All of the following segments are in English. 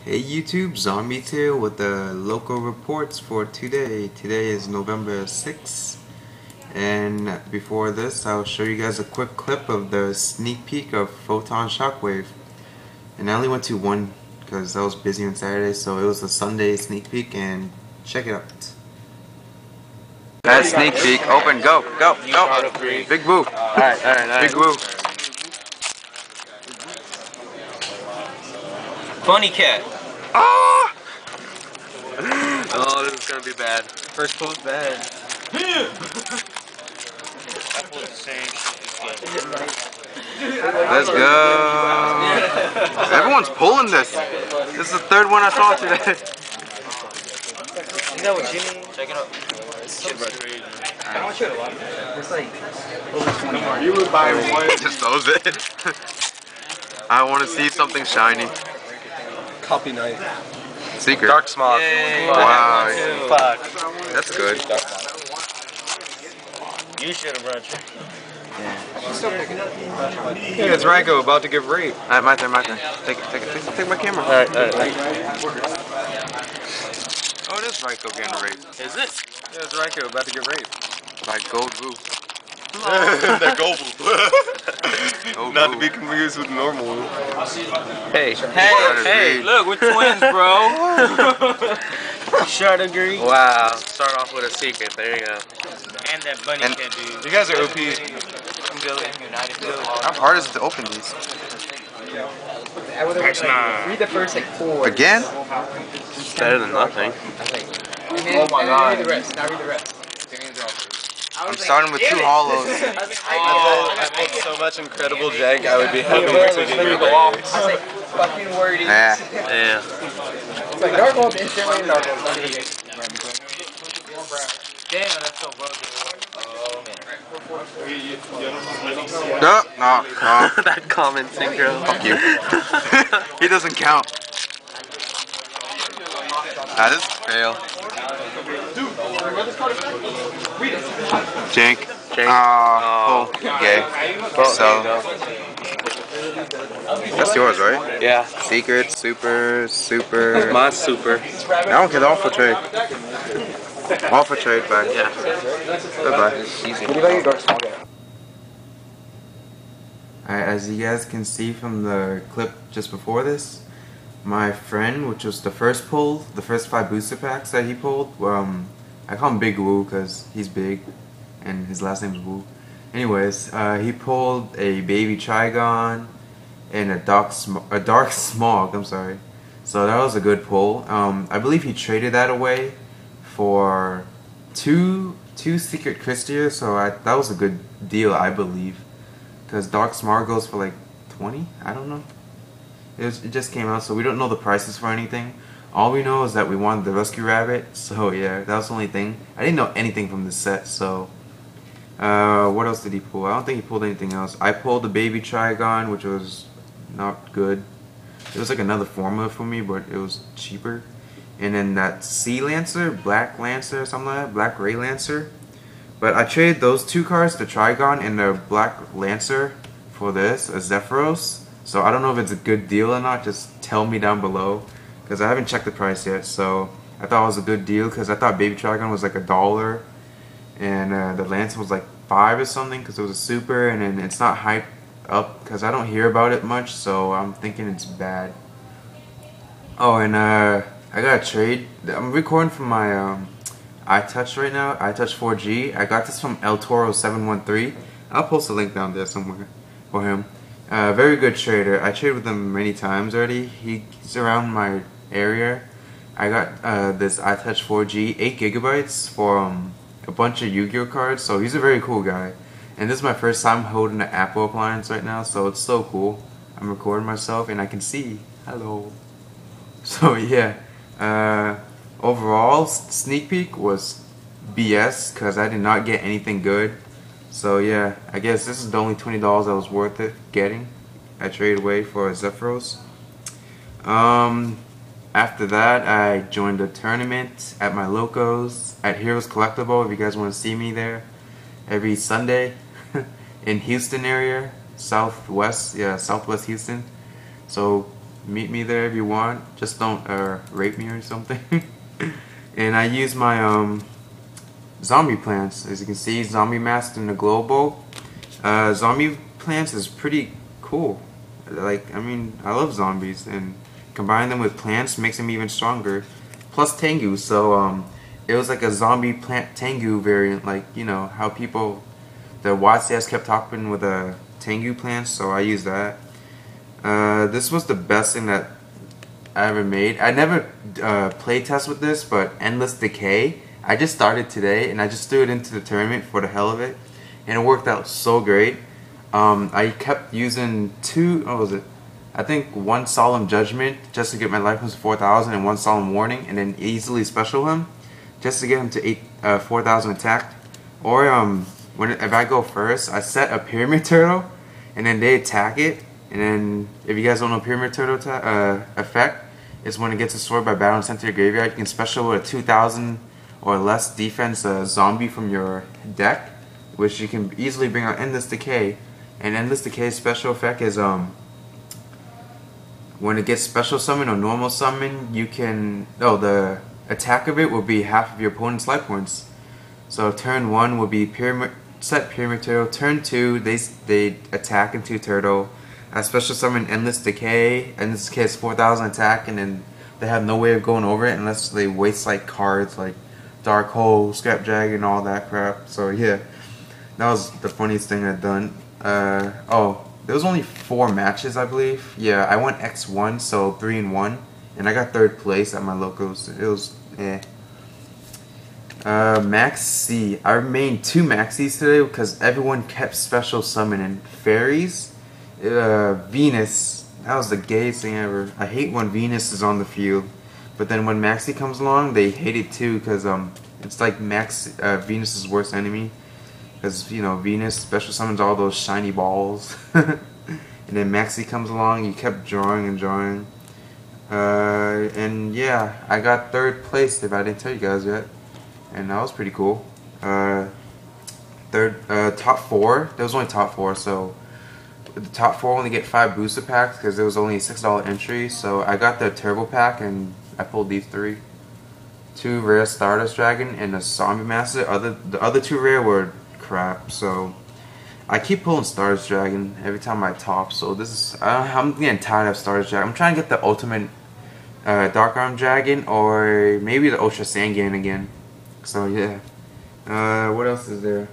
Hey YouTube, Zombies here with the local reports for today. Today is November 6th, and before this I'll show you guys a quick clip of the sneak peek of Photon Shockwave. And I only went to one because I was busy on Saturday, so it was a Sunday sneak peek, and check it out. That sneak peek, open, go, go, go! Big boo! Alright. Big boo! Funny cat. Oh! Oh, this is gonna be bad. First post bad. Let's go. Everyone's pulling this. This is the third one I saw today. Is that what Jimmy? Check it out. I want you to watch it. It's like over 20. You would buy one. Just throws it. I want to see something shiny. Copy knife. Secret. Dark smog. Yay. Wow. Fuck. That's good. You should have run. Yeah, it's Ranko about to get raped. Alright, my turn. Take my camera. Alright. Oh, it is Ryko getting raped. Is it? Yeah, it's Ranko about to get raped. By Gold Boo. That Gobu. Oh, Not boo. to be confused with normal. Hey. Hey, look, we're twins, bro. Shot agree. Wow. Start off with a secret. There you go. And that bunny And- cat dude. You guys are OP. How hard is it to open these? Read the first like 4. Again? It's better than nothing. Oh my god. Read the rest. Now read the rest. I'm starting with 2 hollows. I pulled so much incredible jank, I would be happy to get your I was like, fucking wordy. Yeah. Yeah. It's like Dark Gold instantly and Dark Gold. Damn, that's so well. Oh man. No. That common synchro. Fuck you. He doesn't count. That is fail. Jink. Oh, okay. So, that's yours, right? Yeah. Secret, super. Mine's super. I don't get off for trade. Off for trade back. Yeah. Goodbye. Easy. Alright, as you guys can see from the clip just before this, my friend, which was the first pull, the first 5 booster packs that he pulled, I call him Big Woo because he's big and his last name is Woo. Anyways, he pulled a baby Trigon and a dark smog, I'm sorry. So that was a good pull. I believe he traded that away for two secret Christiers, so that was a good deal, I believe. Because Dark Smog goes for like 20? I don't know. It just came out, so we don't know the prices for anything. All we know is that we wanted the Rescue Rabbit, so yeah, that was the only thing. I didn't know anything from this set, so... what else did he pull? I don't think he pulled anything else. I pulled the Baby Trigon, which was not good. It was like another formula for me, but it was cheaper. And then that Sea Lancer, Black Lancer or something like that, Black Ray Lancer. But I traded those 2 cards, the Trigon and the Black Lancer, for this, a Zephyros. So I don't know if it's a good deal or not, just tell me down below. Because I haven't checked the price yet, so I thought it was a good deal because I thought Baby Trigon was like $1 and the Lancer was like 5 or something because it was a super, and then it's not hyped up because I don't hear about it much, so I'm thinking it's bad. Oh, and I got a trade. I'm recording from my iTouch right now, iTouch 4G. I got this from El Toro 713. I'll post a link down there somewhere for him. Very good trader. I traded with him many times already. He's around my area. I got this iTouch 4G 8 gigabytes for a bunch of Yu-Gi-Oh cards, so he's a very cool guy. And this is my first time holding an Apple appliance right now, so it's so cool. I'm recording myself and I can see. Hello. So yeah, overall sneak peek was BS because I did not get anything good. So yeah, I guess this is the only $20 that was worth it getting. I traded away for a Zephyros. After that, I joined a tournament at my locos at Heroes Collectible. If you guys want to see me there, every Sunday in Houston area, Southwest Houston. So meet me there if you want. Just don't rape me or something. And I use my zombie plants. As you can see, zombie masked in the global. Zombie plants is pretty cool. Like, I mean, I love zombies, and combining them with plants makes them even stronger. Plus Tengu, so it was like a zombie plant Tengu variant, like, you know how people, the YCS kept talking with a Tengu plants, so I used that. This was the best thing that I ever made. I never play test with this, but Endless Decay, I just started today, and I just threw it into the tournament for the hell of it, and it worked out so great. I kept using I think one Solemn Judgment just to get my life points to 4,000, and one Solemn Warning, and then easily special him just to get him to 4,000 attack. Or if I go first, I set a Pyramid Turtle, and then they attack it. And then if you guys don't know Pyramid Turtle effect, is when it gets destroyed by battle and sent to your graveyard, you can special with a 2,000 or less defense zombie from your deck, which you can easily bring out Endless Decay. And Endless Decay's special effect is when it gets special summon or normal summon, you can the attack of it will be half of your opponent's life points. So turn 1 will be set Pyramid Turtle. Turn 2 they attack into Turtle. I special summon Endless Decay. Endless Decay is 4,000 attack, and then they have no way of going over it unless they waste like cards like Dark Hole, Scrap Dragon, all that crap. So yeah, that was the funniest thing I've done. There was only 4 matches, I believe. Yeah, I went X1, so 3-1, and I got 3rd place at my locals. It was Max C. I remained 2 Maxis today because everyone kept special summoning fairies. Venus, that was the gayest thing ever. I hate when Venus is on the field, but then when Maxi comes along, they hate it too because it's like Venus's worst enemy. Because, you know, Venus special summons all those shiny balls. And then Maxi comes along, you kept drawing and drawing. And yeah, I got 3rd place if I didn't tell you guys yet. And that was pretty cool. Top 4, there was only top 4, so the top 4 only get 5 booster packs because there was only a $6 entry. So I got the turbo pack and I pulled these 3. 2 rare Stardust Dragon and a Zombie Master. The other 2 rare were crap, so I keep pulling Stardust Dragon every time I top. So this is I'm getting tired of Stardust Dragon. I'm trying to get the ultimate Dark Arm Dragon, or maybe the Ultra Sangan again. So yeah, what else is there?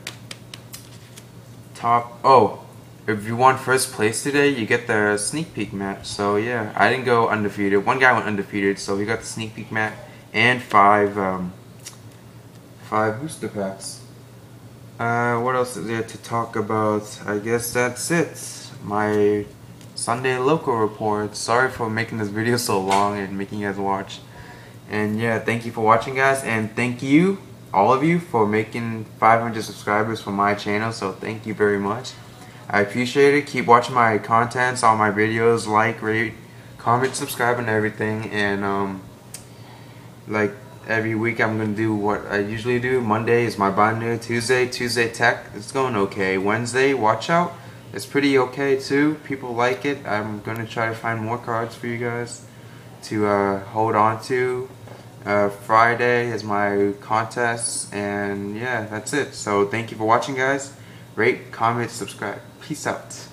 If you won 1st place today, you get the sneak peek match. So yeah, I didn't go undefeated. One guy went undefeated, so he got the sneak peek match and 5 booster packs. What else is there to talk about? I guess that's it. My Sunday local report. Sorry for making this video so long and making you guys watch. And yeah, thank you for watching, guys, and thank you, all of you, for making 500 subscribers for my channel. So thank you very much. I appreciate it. Keep watching my contents, all my videos, like, rate, comment, subscribe, and everything. And like every week I'm gonna do what I usually do. Monday is my binder. Tuesday tech, it's going okay. Wednesday, watch out, it's pretty okay too. People like it. I'm gonna try to find more cards for you guys to hold on to. Friday is my contest, and yeah, that's it. So thank you for watching, guys. Rate, comment, subscribe. Peace out.